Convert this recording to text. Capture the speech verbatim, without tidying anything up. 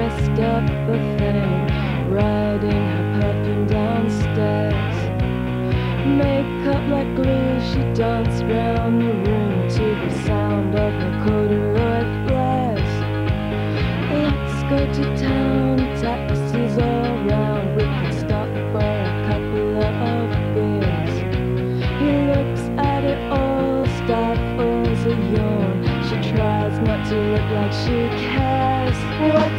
dressed up a thing, riding her perfume downstairs. Makeup like glue, she danced round the room to the sound of her corduroy flares. Let's go to town, taxis all round, we can stop for a couple of beers. He looks at it all, stifles a yawn. She tries not to look like she cares. What